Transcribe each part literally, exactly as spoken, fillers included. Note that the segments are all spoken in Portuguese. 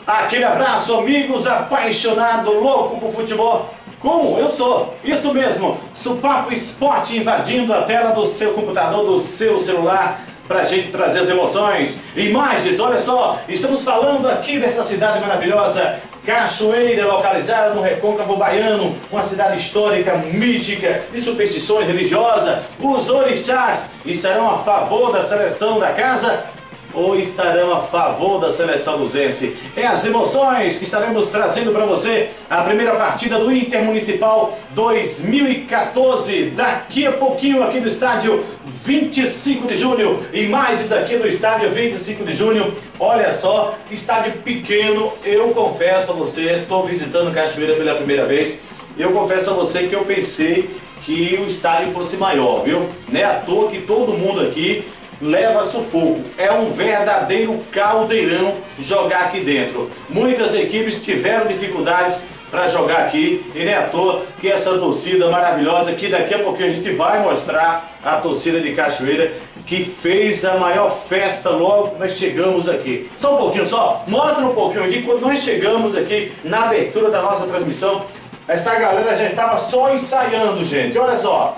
Aquele abraço, amigos apaixonados, louco por futebol. Como eu sou, isso mesmo, Supapo Esporte invadindo a tela do seu computador, do seu celular, pra gente trazer as emoções, imagens. Olha só, estamos falando aqui dessa cidade maravilhosa, Cachoeira, localizada no Recôncavo Baiano, uma cidade histórica, mística, de superstições religiosas. Os orixás estarão a favor da seleção da casa ou estarão a favor da seleção luzense? É as emoções que estaremos trazendo para você. A primeira partida do Intermunicipal dois mil e quatorze, daqui a pouquinho aqui do estádio vinte e cinco de junho. Imagens aqui do estádio vinte e cinco de junho. Olha só, estádio pequeno. Eu confesso a você, estou visitando Cachoeira pela primeira vez. Eu confesso a você que eu pensei que o estádio fosse maior, viu? Não é à toa que todo mundo aqui leva sufoco. É um verdadeiro caldeirão jogar aqui dentro. Muitas equipes tiveram dificuldades para jogar aqui e não é à toa que essa torcida maravilhosa, que daqui a pouquinho a gente vai mostrar a torcida de Cachoeira, que fez a maior festa logo que nós chegamos aqui. Só um pouquinho só, mostra um pouquinho aqui. Quando nós chegamos aqui na abertura da nossa transmissão, essa galera já estava só ensaiando, gente. Olha só.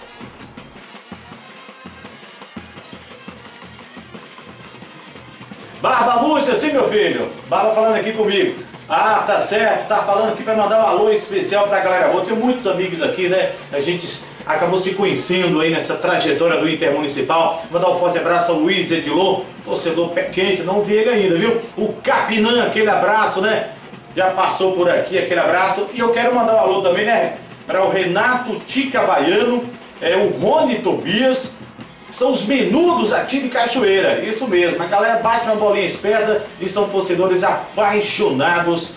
Barba Múcia, sim, meu filho. Barba falando aqui comigo. Ah, tá certo, tá falando aqui para mandar um alô especial pra galera boa. Tenho muitos amigos aqui, né? A gente acabou se conhecendo aí nessa trajetória do Intermunicipal. Mandar um forte abraço ao Luiz Edilô, torcedor pé quente, não vi ele ainda, viu? O Capinã, aquele abraço, né? Já passou por aqui, aquele abraço. E eu quero mandar um alô também, né? Para o Renato Tica Baiano, é, o Rony Tobias. São os menudos aqui de Cachoeira, isso mesmo. A galera bate uma bolinha esperta e são torcedores apaixonados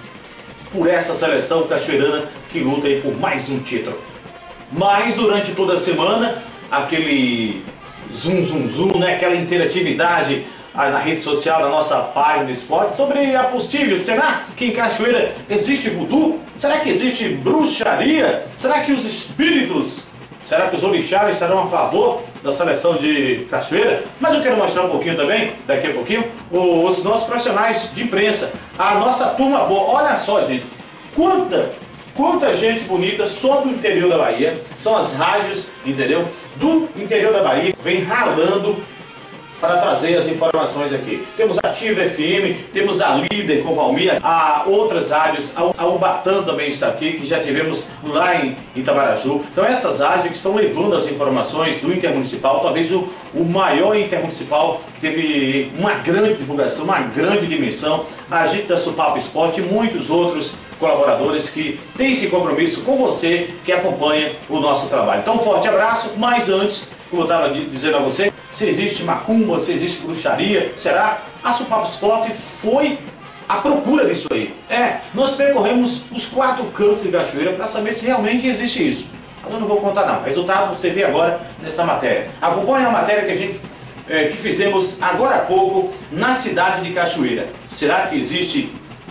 por essa seleção cachoeirana que luta aí por mais um título. Mas durante toda a semana, aquele zum zum zum, né? Aquela interatividade na rede social, na nossa página do esporte, sobre a possível, será que em Cachoeira existe voodoo? Será que existe bruxaria? Será que os espíritos, será que os orixás estarão a favor da seleção de Cachoeira? Mas eu quero mostrar um pouquinho também, daqui a pouquinho, os nossos profissionais de imprensa, a nossa turma boa. Olha só, gente, quanta, quanta gente bonita só do interior da Bahia. São as rádios, entendeu? Do interior da Bahia, vem ralando para trazer as informações aqui. Temos a Ativa F M, temos a Líder com Valmir, a outras rádios, a Ubatã também está aqui, que já tivemos lá em Itamaraju. Então essas rádios que estão levando as informações do Intermunicipal, talvez o, o maior Intermunicipal, que teve uma grande divulgação, uma grande dimensão, a gente da Supapo Esporte e muitos outros colaboradores que têm esse compromisso com você, que acompanha o nosso trabalho. Então um forte abraço, mas antes, como eu estava dizendo a você, se existe macumba, se existe bruxaria, será? A Supapo Esporte foi à procura disso aí. É, nós percorremos os quatro cantos de Cachoeira para saber se realmente existe isso. Mas eu não vou contar não, o resultado você vê agora nessa matéria. Acompanhe a matéria que a gente é, que fizemos agora há pouco na cidade de Cachoeira. Será que existe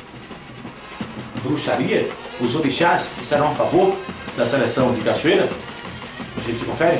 bruxaria? Os orixás estarão a favor da seleção de Cachoeira? A gente confere?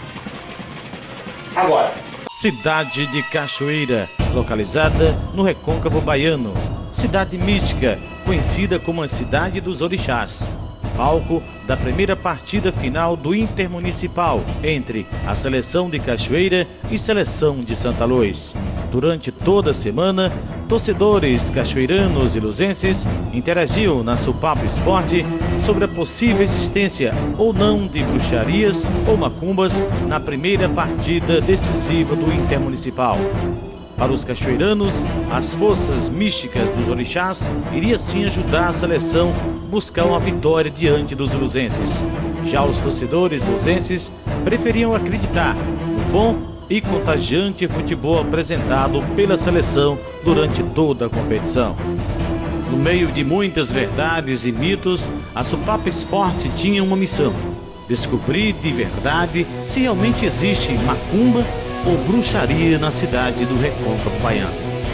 Agora. Cidade de Cachoeira, localizada no Recôncavo Baiano. Cidade mística, conhecida como a Cidade dos Orixás. Palco da primeira partida final do Intermunicipal entre a seleção de Cachoeira e seleção de Santa Luz. Durante toda a semana, torcedores cachoeiranos e luzenses interagiam na Supapo Esporte sobre a possível existência ou não de bruxarias ou macumbas na primeira partida decisiva do Intermunicipal. Para os cachoeiranos, as forças místicas dos orixás iriam sim ajudar a seleção a buscar uma vitória diante dos luzenses. Já os torcedores luzenses preferiam acreditar no bom e contagiante futebol apresentado pela seleção durante toda a competição. No meio de muitas verdades e mitos, a Supapo Esporte tinha uma missão: descobrir de verdade se realmente existe macumba ou bruxaria na cidade do Recôncavo Baiano.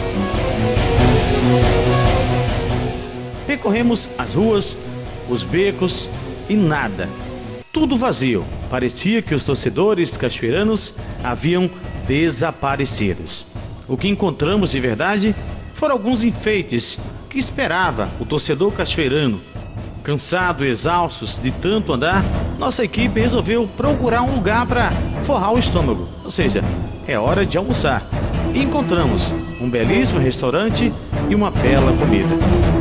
Percorremos as ruas, os becos e nada. Tudo vazio. Parecia que os torcedores cachoeiranos haviam desaparecido. O que encontramos de verdade foram alguns enfeites que esperava o torcedor cachoeirano. Cansado e exaustos de tanto andar, nossa equipe resolveu procurar um lugar para forrar o estômago, ou seja, é hora de almoçar. E encontramos um belíssimo restaurante e uma bela comida.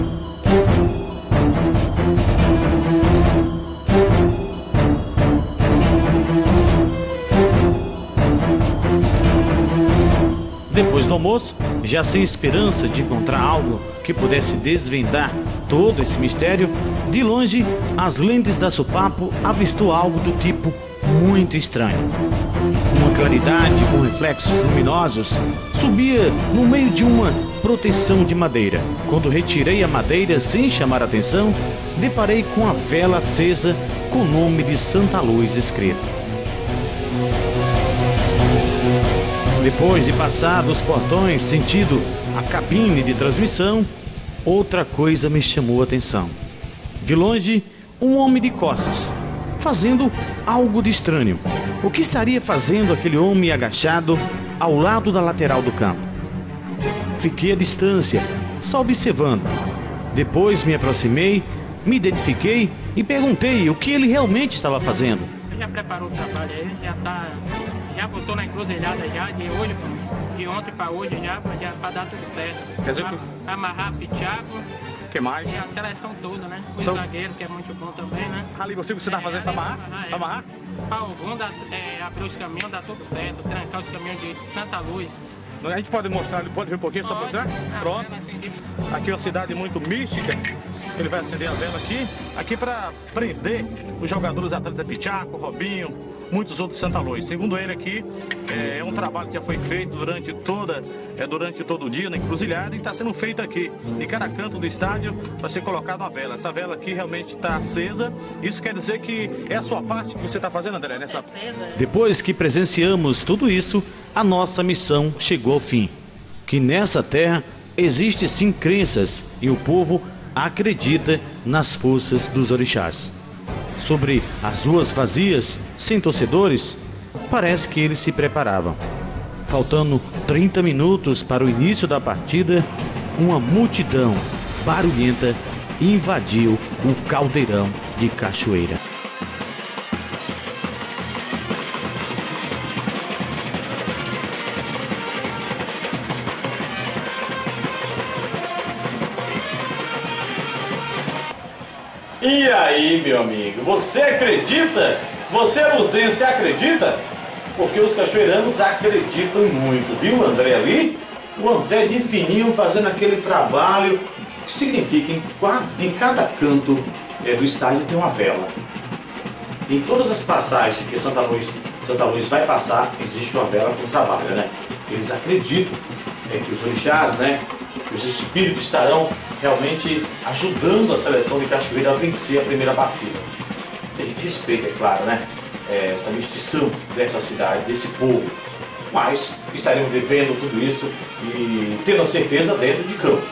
Depois do almoço, já sem esperança de encontrar algo que pudesse desvendar todo esse mistério, de longe, as lentes da Supapo avistou algo do tipo muito estranho. Uma claridade com reflexos luminosos subia no meio de uma proteção de madeira. Quando retirei a madeira sem chamar atenção, deparei com a vela acesa com o nome de Santa Luz escrito. Depois de passar dos portões sentido a cabine de transmissão, outra coisa me chamou a atenção. De longe, um homem de costas, fazendo algo de estranho. O que estaria fazendo aquele homem agachado ao lado da lateral do campo? Fiquei à distância, só observando. Depois me aproximei, me identifiquei e perguntei o que ele realmente estava fazendo. Já preparou o trabalho aí, já tá... Já botou na encruzilhada já, de hoje, de ontem para hoje já, já para dar tudo certo. Quer dizer, pra amarrar Thiago. O que mais? E a seleção toda, né? O então, zagueiro, que é muito bom também, né? Ali, você, você tá fazendo para amarrar? Para é. amarrar? Para algum dá, é, abrir os caminhos, dá tudo certo. Trancar os caminhos de Santa Luz. A gente pode mostrar, pode ver um pouquinho, só para mostrar? Pronto. Aqui é uma cidade muito mística. Ele vai acender a vela aqui, aqui para prender os jogadores atletas Pichaco, Robinho, muitos outros Santa Luz. Segundo ele aqui, é um trabalho que já foi feito durante, toda, é, durante todo o dia na encruzilhada e está sendo feito aqui. Em cada canto do estádio vai ser colocada uma vela. Essa vela aqui realmente está acesa. Isso quer dizer que é a sua parte que você está fazendo, André, nessa... Depois que presenciamos tudo isso, a nossa missão chegou ao fim. Que nessa terra existe sim crenças e o povo acredita nas forças dos orixás. Sobre as ruas vazias, sem torcedores, parece que eles se preparavam. Faltando trinta minutos para o início da partida, uma multidão barulhenta invadiu o caldeirão de Cachoeira. E aí, meu amigo, você acredita? Você, luzense, acredita? Porque os cachoeiranos acreditam muito, viu, o André ali? O André de fininho fazendo aquele trabalho, que significa em, em cada canto é, do estádio tem uma vela. Em todas as passagens que Santa Luz, Santa Luz vai passar, existe uma vela com trabalho, né? Eles acreditam é, que os orixás, né, os espíritos estarão realmente ajudando a seleção de Cachoeira a vencer a primeira partida. A gente respeita, é claro, né, essa mestição dessa cidade, desse povo, mas estaremos vivendo tudo isso e tendo a certeza dentro de campo.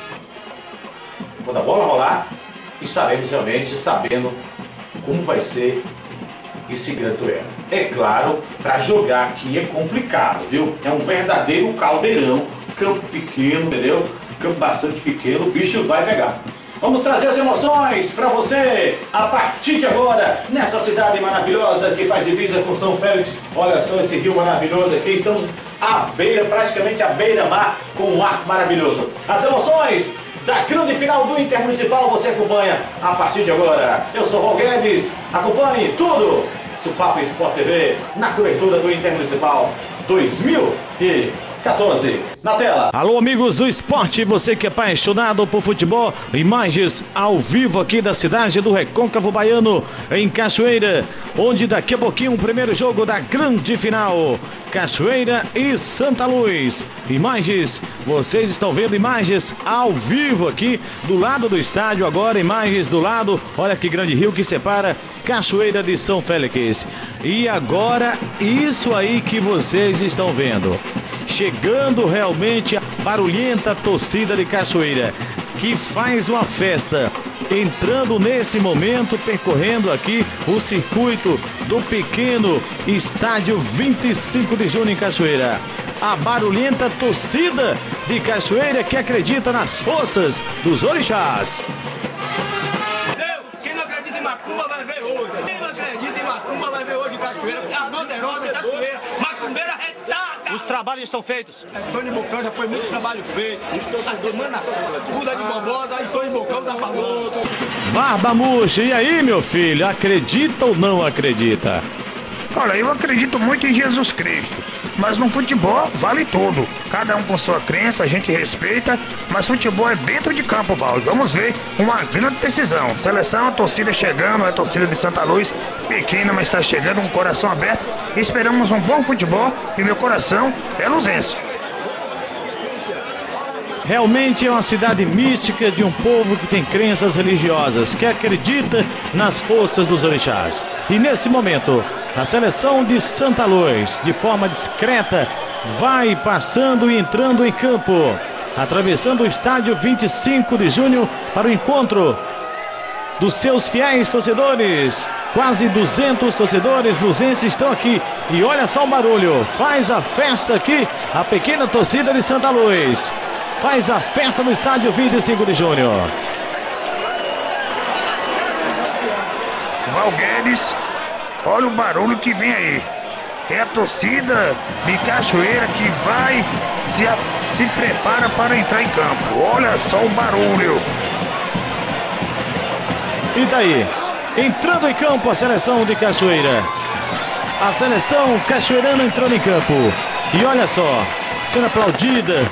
Quando a bola rolar, estaremos realmente sabendo como vai ser esse grande duelo. É claro, para jogar aqui é complicado, viu? É um verdadeiro caldeirão, campo pequeno, entendeu? Campo bastante pequeno, o bicho vai pegar. Vamos trazer as emoções para você a partir de agora, nessa cidade maravilhosa que faz divisa com São Félix. Olha só esse rio maravilhoso aqui, estamos à beira, praticamente à beira-mar, com um ar maravilhoso. As emoções da grande final do Intermunicipal você acompanha a partir de agora. Eu sou o Raul Guedes, acompanhe tudo. Supapo Sport T V na cobertura do Intermunicipal dois mil e quatorze. Na tela. Alô, amigos do esporte, você que é apaixonado por futebol, imagens ao vivo aqui da cidade do Recôncavo Baiano, em Cachoeira, onde daqui a pouquinho o primeiro jogo da grande final, Cachoeira e Santa Luz. Imagens, vocês estão vendo imagens ao vivo aqui do lado do estádio, agora imagens do lado, olha que grande rio que separa Cachoeira de São Félix. E agora, isso aí que vocês estão vendo. Chegando realmente a barulhenta torcida de Cachoeira, que faz uma festa, entrando nesse momento, percorrendo aqui o circuito do pequeno estádio vinte e cinco de junho em Cachoeira. A barulhenta torcida de Cachoeira que acredita nas forças dos orixás. Quem não acredita em macumba vai ver hoje. Quem não acredita em macumba vai ver hoje em Cachoeira, porque a banderosa é Cachoeira, macumbeira retada. Os trabalhos estão feitos. Antônio Bocão já foi muito trabalho feito. A semana toda de Barbosa, Antônio Bocão tá falando. Barba Murcha, e aí, meu filho, acredita ou não acredita? Olha, eu acredito muito em Jesus Cristo, mas no futebol vale tudo. Cada um com sua crença, a gente respeita, mas futebol é dentro de campo, Val. Vamos ver uma grande decisão. Seleção, a torcida chegando, a torcida de Santa Luz, pequena, mas está chegando com o coração aberto. Esperamos um bom futebol e meu coração é luzense. Realmente é uma cidade mística de um povo que tem crenças religiosas, que acredita nas forças dos orixás. E nesse momento, a seleção de Santa Luz, de forma discreta, vai passando e entrando em campo, atravessando o estádio vinte e cinco de junho para o encontro dos seus fiéis torcedores. Quase duzentos torcedores luzenses estão aqui. E olha só o barulho, faz a festa aqui a pequena torcida de Santa Luz. Faz a festa no estádio vinte e cinco de junho. Val Guedes, olha o barulho que vem aí. É a torcida de Cachoeira que vai, se, a, se prepara para entrar em campo. Olha só o barulho. E daí, entrando em campo a seleção de Cachoeira. A seleção cachoeirana entrando em campo. E olha só, sendo aplaudida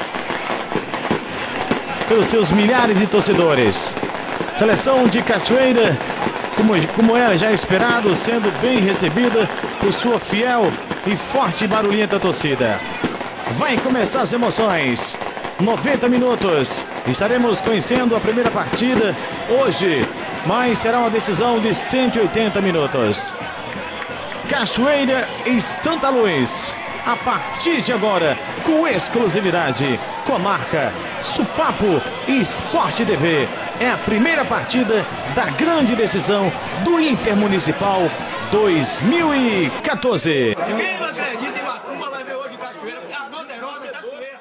pelos seus milhares de torcedores. Seleção de Cachoeira, como, como era já esperado, sendo bem recebida por sua fiel e forte e barulhenta torcida. Vai começar as emoções. noventa minutos. Estaremos conhecendo a primeira partida hoje, mas será uma decisão de cento e oitenta minutos. Cachoeira e Santa Luz. A partir de agora, com exclusividade, com a marca Supapo Esporte T V. É a primeira partida da grande decisão do Intermunicipal dois mil e quatorze. Quem não acredita em macumba vai ver hoje em Cachoeira, porque a banderosa é Cachoeira.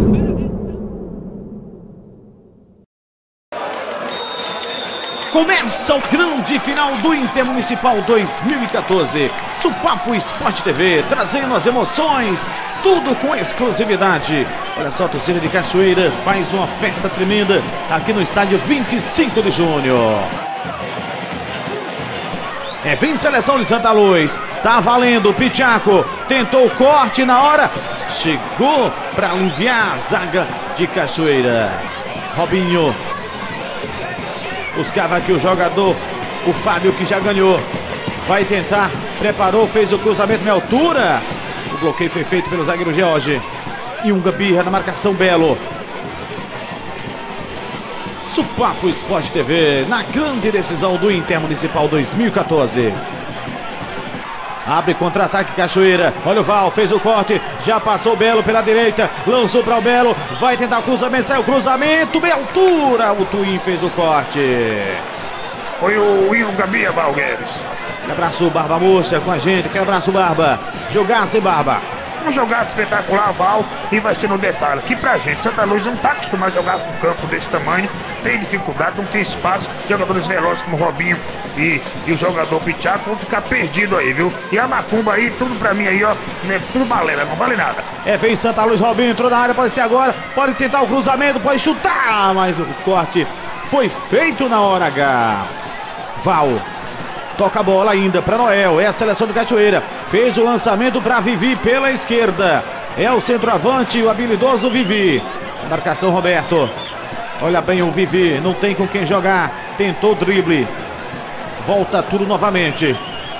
Começa o grande final do Intermunicipal dois mil e quatorze. Supapo Esporte T V, trazendo as emoções, tudo com exclusividade. Olha só, a torcida de Cachoeira faz uma festa tremenda aqui no estádio vinte e cinco de junho. É, vem seleção de Santa Luz, tá valendo, Pichaco tentou o corte na hora, chegou para aliviar a zaga de Cachoeira. Robinho buscava aqui o jogador, o Fábio, que já ganhou. Vai tentar, preparou, fez o cruzamento na altura. O bloqueio foi feito pelo zagueiro George. E um Gabirra na marcação, Belo. Supapo Esporte T V, na grande decisão do Intermunicipal dois mil e quatorze. Abre contra-ataque Cachoeira. Olha o Val, fez o corte. Já passou o Belo pela direita. Lançou para o Belo. Vai tentar o cruzamento. Saiu o cruzamento. Bem altura. O Twin fez o corte. Foi o Will Gabia, Val Guedes. Que abraço, Barba Murcha, com a gente. Que abraço, Barba. Jogar sem Barba. Um jogar espetacular, Val, e vai ser no detalhe. Que pra gente, Santa Luz não tá acostumado a jogar com um campo desse tamanho. Tem dificuldade, não tem espaço. Jogadores velozes como Robinho e, e o jogador Pichaco vão ficar perdidos aí, viu? E a macumba aí, tudo pra mim aí, ó, né, tudo balela, não vale nada. É, vem Santa Luz, Robinho entrou na área, pode ser agora. Pode tentar o cruzamento, pode chutar, mas o corte foi feito na hora H. Val toca a bola ainda para Noel. É a seleção do Cachoeira. Fez o lançamento para Vivi pela esquerda. É o centroavante, o habilidoso Vivi. Marcação Roberto. Olha bem o Vivi. Não tem com quem jogar. Tentou o drible. Volta tudo novamente.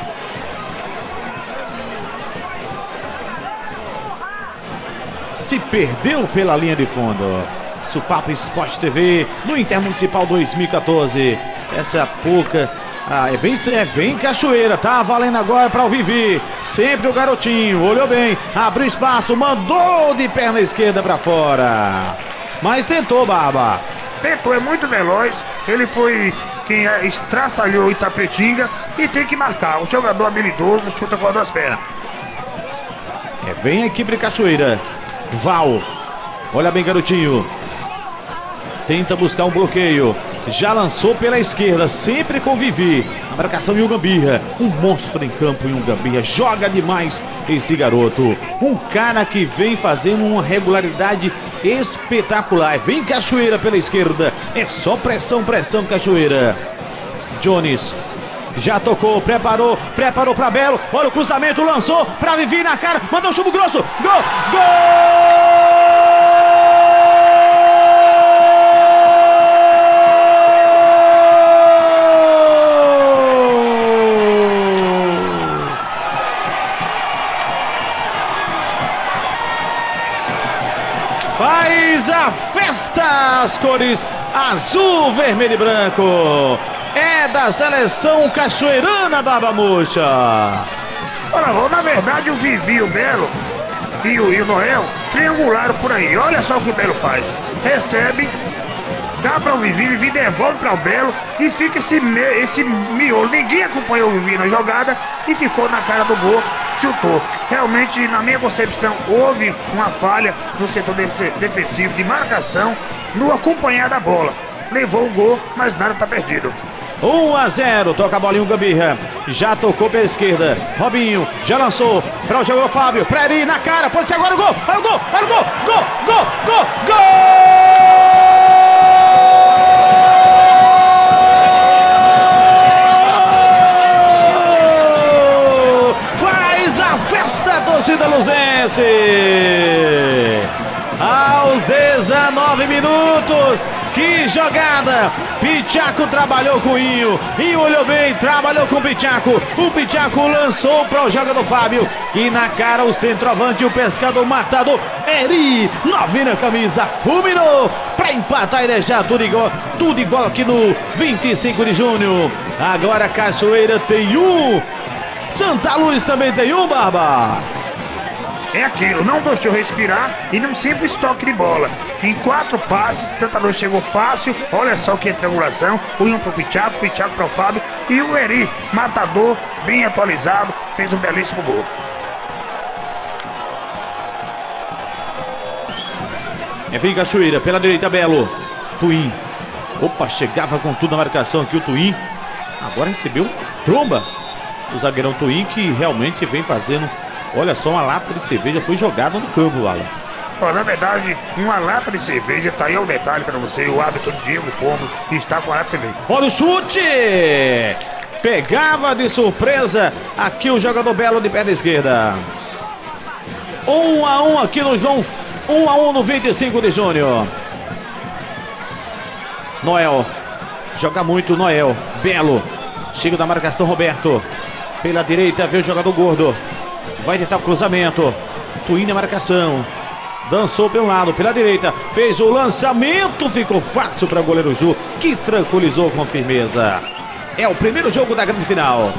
Se perdeu pela linha de fundo. Supapo Esporte T V no Intermunicipal dois mil e quatorze. Essa é a pouca. Ah, é vem, é, vem Cachoeira, tá valendo agora para o Vivi. Sempre o garotinho, olhou bem, abriu espaço, mandou de perna esquerda para fora. Mas tentou, Barba. tentou, é muito veloz. Ele foi quem estraçalhou o Itapetinga e tem que marcar. O jogador habilidoso chuta com as duas pernas. É, vem a equipe de Cachoeira. Val. Olha bem, garotinho. Tenta buscar um bloqueio. Já lançou pela esquerda, sempre com Vivi. A marcação de um Gambirra. Um monstro em campo em um Gambirra. Joga demais esse garoto. Um cara que vem fazendo uma regularidade espetacular. Vem Cachoeira pela esquerda. É só pressão, pressão, Cachoeira. Jones. Já tocou, preparou, preparou para Belo. Olha o cruzamento, lançou para Vivi na cara. Mandou um chumbo grosso. Gol! Gol! Faz a festa, as cores azul, vermelho e branco. É da seleção cachoeirana, Barba Murcha. Olha, na verdade o Vivi e o Belo e o, e o Noel triangularam por aí. Olha só o que o Belo faz. Recebe, dá para o Vivi, o Vivi devolve para o Belo e fica esse, me, esse miolo. Ninguém acompanhou o Vivi na jogada e ficou na cara do gol. Chutou. Realmente, na minha concepção, houve uma falha no setor defensivo de marcação no acompanhar da bola. Levou o gol, mas nada está perdido. um a zero, toca a bolinha o Gambirra. Já tocou pela esquerda. Robinho já lançou para o jogador Fábio. Preri na cara, pode ser agora o gol. Olha o gol, olha o gol, gol, gol, gol, gol! Torcida luzense. Aos dezenove minutos, que jogada! Pichaco trabalhou com o Inho, Inho olhou bem, trabalhou com o Pichaco. O Pichaco lançou para o jogador Fábio, que na cara o centroavante, o pescador matador Eri, novinha camisa, fulminou para empatar e deixar tudo igual, tudo igual aqui no vinte e cinco de junho. Agora Cachoeira tem um, Santa Luz também tem um, Barba. É aquilo, não deixou respirar e num simples toque de bola. Em quatro passes, Santa Luz chegou fácil. Olha só que triangulação. O Inho pro Pichaco, o Pichaco pro Fábio. E o Eri, matador, bem atualizado, fez um belíssimo gol. É vem Cachoeira, pela direita Belo. Twin. Opa, chegava com tudo na marcação aqui o Twin. Agora recebeu tromba. O zagueirão Twin, que realmente vem fazendo. Olha só, uma lata de cerveja foi jogada no campo, Alan. Oh, na verdade, uma lata de cerveja, tá aí o detalhe para você. O árbitro Diego Pombo está com a lata de cerveja. Olha o chute! Pegava de surpresa aqui o jogador Belo de pé da esquerda. Um a um aqui no João. Um a um no vinte e cinco de junho. Noel. Joga muito Noel. Belo. Chega da marcação Roberto. Pela direita vê o jogador Gordo. Vai tentar o cruzamento. Twin na marcação. Dançou pelo lado, pela direita. Fez o lançamento. Ficou fácil para o goleiro Ju, que tranquilizou com firmeza. É o primeiro jogo da grande final.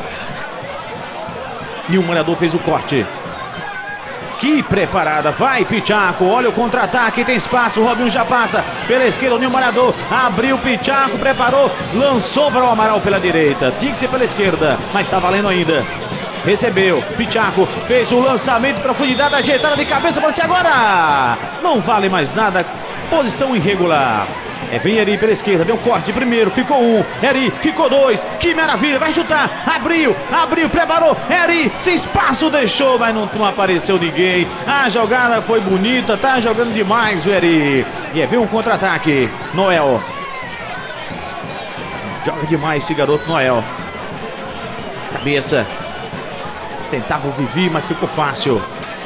E o Morador fez o corte. Que preparada. Vai Pichaco. Olha o contra-ataque. Tem espaço. O Robinho já passa pela esquerda. O Nil Morador abriu. Pichaco preparou. Lançou para o Amaral pela direita. Tinha que ser pela esquerda, mas está valendo ainda. Recebeu, Pichaco fez o lançamento, profundidade, ajeitada de cabeça, pode ser agora! Não vale mais nada, posição irregular. É, vem Eri pela esquerda, deu um corte primeiro, ficou um, Eri, ficou dois, que maravilha, vai chutar, abriu, abriu, preparou, Eri, sem espaço, deixou, mas não, não apareceu ninguém. A jogada foi bonita, tá jogando demais o Eri. E é, vem um contra-ataque, Noel. Joga demais esse garoto Noel. Cabeça. Tentava o Vivi, mas ficou fácil.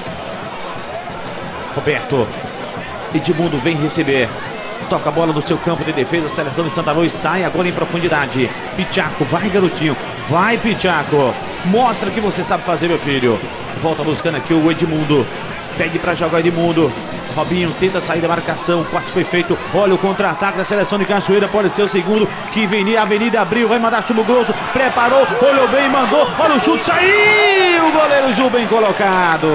Roberto. Edmundo vem receber. Toca a bola no seu campo de defesa. A seleção de Santa Luz sai agora em profundidade. Pichaco, vai garotinho. Vai Pichaco. Mostra que você sabe fazer, meu filho. Volta buscando aqui o Edmundo. Pede para jogar o Edmundo. Robinho tenta sair da marcação, o corte foi feito. Olha o contra-ataque da seleção de Cachoeira, pode ser o segundo. Que vem a Avenida abriu, vai mandar chumbo grosso. Preparou, olhou bem, mandou. Olha o chute, saiu! O goleiro Ju bem colocado.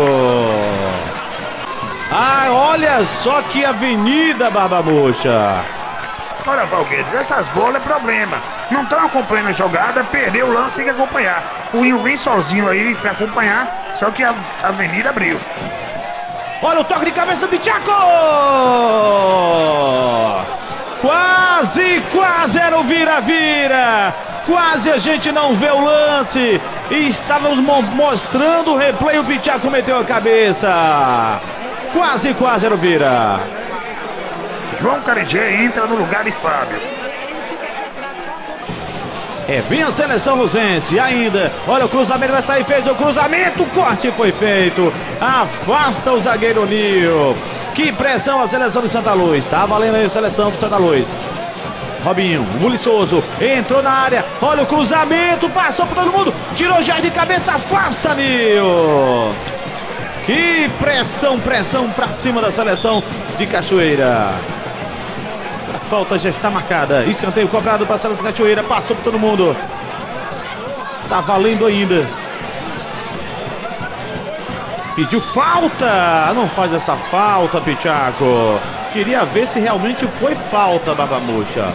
Ah, olha só que avenida, Barba Murcha. Olha, Valgueiros, essas bolas é problema. Não estão acompanhando a jogada, perdeu o lance, tem que acompanhar. O Inho vem sozinho aí pra acompanhar, só que a avenida abriu. Olha o toque de cabeça do Pichaco! Quase, quase era o vira-vira. Quase a gente não vê o lance. E estávamos mo mostrando o replay, o Pichaco meteu a cabeça. Quase, quase era o vira. João Carigé entra no lugar de Fábio. É, vem a seleção luzense ainda. Olha o cruzamento, vai sair, fez o cruzamento, o corte foi feito. Afasta o zagueiro Nil. Que pressão a seleção de Santa Luz. Tá valendo aí a seleção do Santa Luz. Robinho, Buliçoso, entrou na área. Olha o cruzamento, passou por todo mundo. Tirou já de cabeça, afasta Nil. Que pressão, pressão pra cima da seleção de Cachoeira. A falta já está marcada. Escanteio cobrado para a seleção de Cachoeira. Passou por todo mundo. Tá valendo ainda. Pediu falta. Não faz essa falta, Pichaco. Queria ver se realmente foi falta, Babamuxa.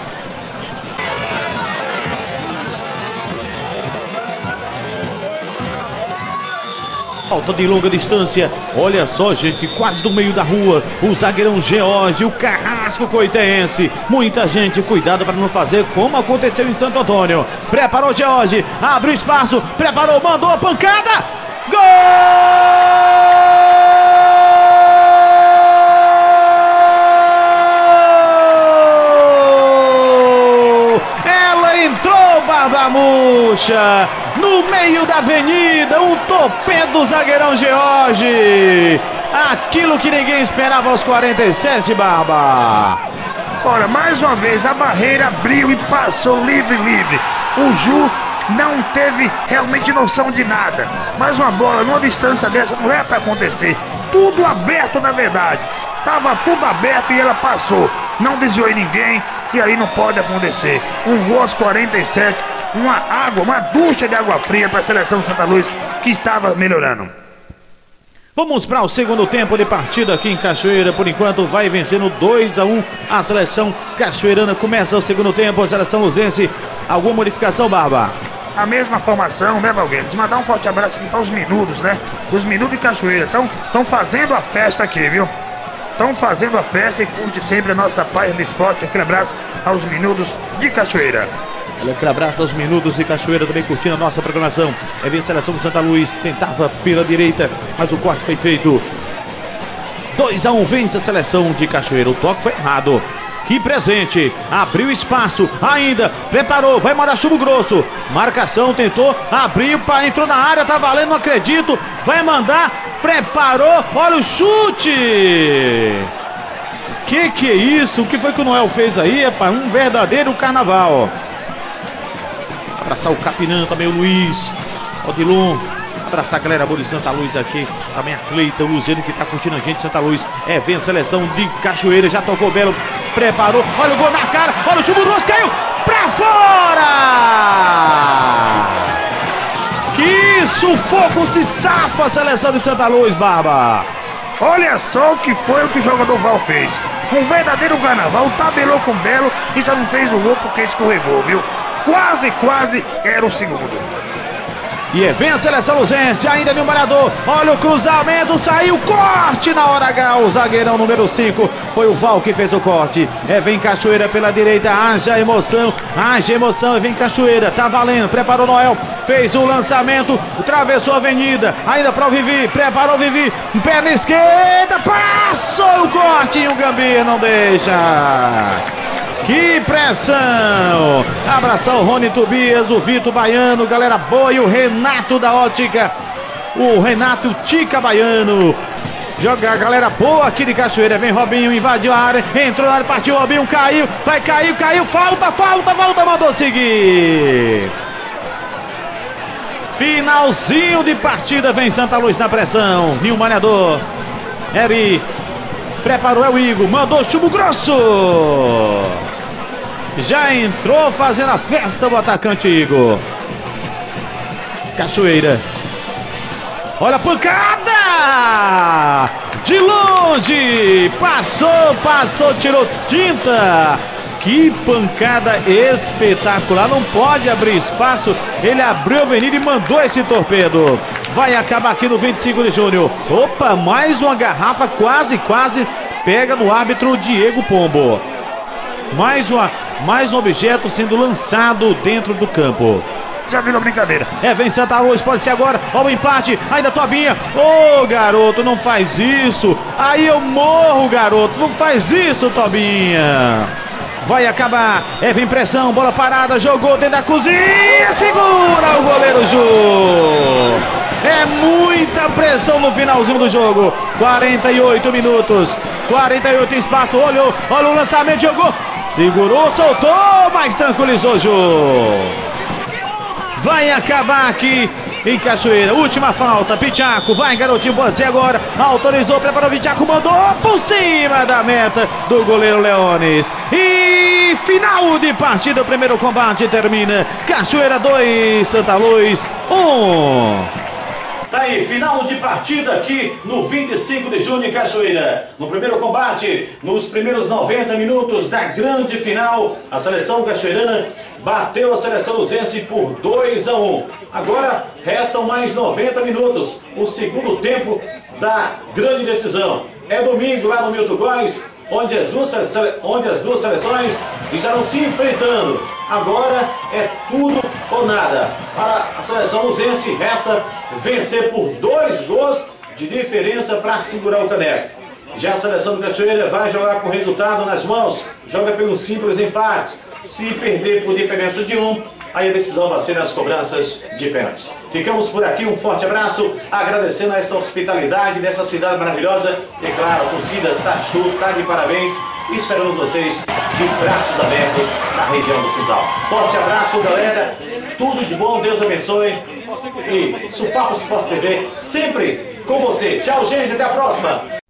Falta de longa distância. Olha só, gente, quase do meio da rua. O zagueirão George, o carrasco coitense. Muita gente, cuidado para não fazer como aconteceu em Santo Antônio. Preparou George, abriu espaço, preparou, mandou a pancada. Gol! Ela entrou, Barbamuxa. No meio da avenida, um topé do zagueirão George. Aquilo que ninguém esperava aos quarenta e sete, Barba. Olha, mais uma vez a barreira abriu e passou livre, livre. O Ju não teve realmente noção de nada. Mas uma bola numa distância dessa não é para acontecer. Tudo aberto, na verdade. Tava tudo aberto e ela passou. Não desviou em ninguém e aí não pode acontecer. Um gol aos quarenta e sete. Uma água, uma ducha de água fria para a seleção de Santa Luz, que estava melhorando. Vamos para o segundo tempo de partida aqui em Cachoeira. Por enquanto vai vencendo dois a um a seleção cachoeirana. Começa o segundo tempo, a seleção luzense. Alguma modificação, Barba? A mesma formação, né, Valgueiros? Mandar um forte abraço aqui para os Minutos, né? Os Minutos de Cachoeira estão fazendo a festa aqui, viu? Estão fazendo a festa e curte sempre a nossa página de esporte. Aquele abraço aos Minutos de Cachoeira. Aquele abraço aos Minutos de Cachoeira, também curtindo a nossa programação. É ver a seleção de Santa Luz, tentava pela direita, mas o corte foi feito. dois a um vence a seleção de Cachoeira. O toque foi errado. Que presente, abriu espaço, ainda, preparou, vai mandar chumbo grosso. Marcação, tentou, abriu, entrou na área, tá valendo, não acredito. Vai mandar, preparou, olha o chute. Que que é isso? O que foi que o Noel fez aí, rapaz? Um verdadeiro carnaval. Abraçar o Capinã, também o Luiz, Odilon. Abraçar a galera boa de Santa Luz aqui. Também a Cleita, o Luziano que tá curtindo a gente. Santa Luz é vem a seleção de Cachoeira. Já tocou belo, preparou. Olha o gol na cara, olha o chumbo grosso, caiu pra fora. Que sufoco, se safa a seleção de Santa Luz, Barba. Olha só o que foi o que o jogador Val fez. Um verdadeiro carnaval, tabelou com belo e só não fez o gol porque escorregou, viu? Quase, quase era o segundo. E é, vem a seleção luzense, ainda no marcador. Olha o cruzamento, saiu, corte na hora H. O zagueirão número cinco foi o Val que fez o corte. É, vem Cachoeira pela direita, haja emoção, haja emoção. E vem Cachoeira, tá valendo, preparou Noel, fez o lançamento, atravessou a avenida, ainda para o Vivi, preparou o Vivi, perna esquerda, passou o corte e o Gambir não deixa. Que pressão! Abraçar o Rony Tobias, o Vitor Baiano, galera boa, e o Renato da Ótica, o Renato Tica Baiano. Joga a galera boa aqui de Cachoeira. Vem Robinho, invadiu a área, entrou na área, partiu Robinho, caiu, vai cair, caiu, falta, falta, volta, mandou seguir. Finalzinho de partida, vem Santa Luz na pressão. Nil Maniador, Eri, preparou, é o Igor, mandou chumbo grosso. Já entrou fazendo a festa o atacante Igor. Cachoeira. Olha a pancada! De longe! Passou, passou, tirou tinta. Que pancada espetacular, não pode abrir espaço, ele abriu a avenida e mandou esse torpedo. Vai acabar aqui no vinte e cinco de junho. Opa, mais uma garrafa, quase, quase pega no árbitro Diego Pombo. Mais, uma, mais um objeto sendo lançado dentro do campo. Já virou brincadeira. É, vem Santa Luz, pode ser agora. Ó o empate, ainda Tobinha. Ô, oh, garoto, não faz isso. Aí eu morro, garoto. Não faz isso, Tobinha. Vai acabar, é, vem pressão, bola parada, jogou dentro da cozinha, segura o goleiro Ju. É muita pressão no finalzinho do jogo. quarenta e oito minutos, quarenta e oito espaço, olhou, olha o lançamento, jogou, segurou, soltou, mas tranquilizou Ju. Vai acabar aqui em Cachoeira, última falta, Pichaco, vai garotinho, pode ser agora, autorizou, preparou, Pichaco, mandou por cima da meta do goleiro Leones. E final de partida, o primeiro combate termina, Cachoeira dois, Santa Luz um. Tá aí, final de partida aqui no vinte e cinco de junho em Cachoeira. No primeiro combate, nos primeiros noventa minutos da grande final, a seleção cachoeirana bateu a seleção luzense por dois a um. Agora restam mais noventa minutos, o segundo tempo da grande decisão. É domingo lá no Milton Góes, onde as duas, onde as duas seleções estarão se enfrentando. Agora é tudo ou nada. Para a seleção luzense resta vencer por dois gols de diferença para segurar o caneco. Já a seleção do Cachoeira vai jogar com resultado nas mãos, joga pelo simples empate. Se perder por diferença de um, aí a decisão vai ser nas cobranças de pênaltis. Ficamos por aqui, um forte abraço, agradecendo a essa hospitalidade dessa cidade maravilhosa. E claro, a torcida tá show, tá de parabéns. E esperamos vocês de braços abertos na região do Cisal. Forte abraço, galera. Tudo de bom, Deus abençoe. E Supapo Sport T V sempre com você. Tchau, gente, até a próxima.